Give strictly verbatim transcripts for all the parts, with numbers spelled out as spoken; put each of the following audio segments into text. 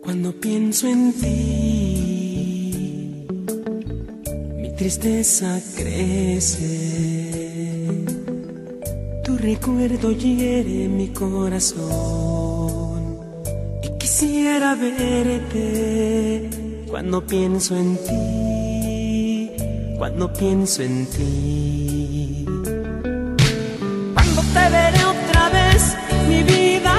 Cuando pienso en ti, mi tristeza crece. Tu recuerdo hiere mi corazón y quisiera verte. Cuando pienso en ti, cuando pienso en ti, cuando te veré otra vez, mi vida.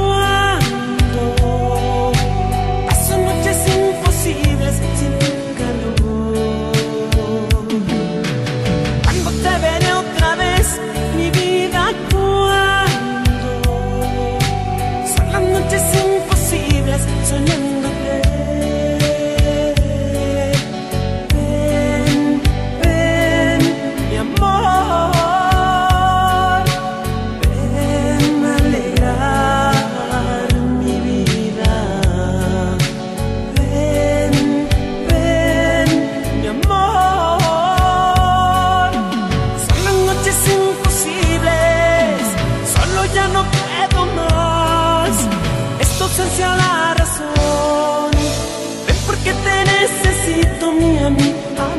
Ausencia la razón, ven porque te necesito, mi amor.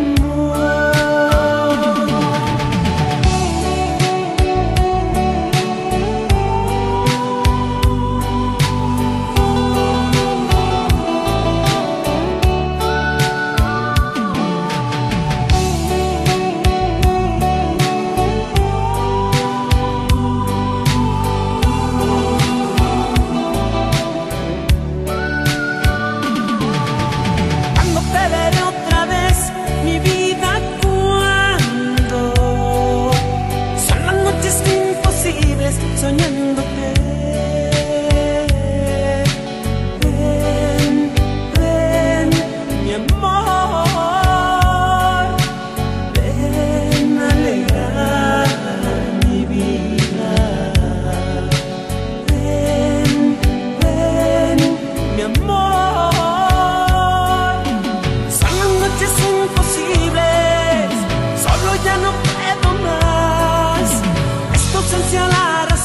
Soñándote, ven, ven, mi amor, ven a alegrar mi vida. Ven, ven, mi amor. Son las noches imposibles, solo ya no puedo más. Esta ausencia la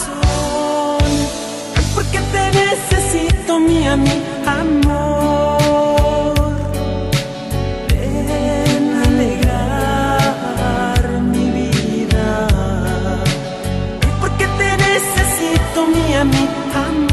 mi amor, ven a alegrar mi vida, porque te necesito, mi amor.